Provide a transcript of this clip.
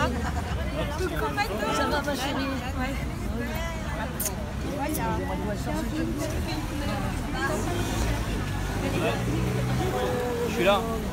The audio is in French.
Ça va ma chérie? Ouais. Je suis là.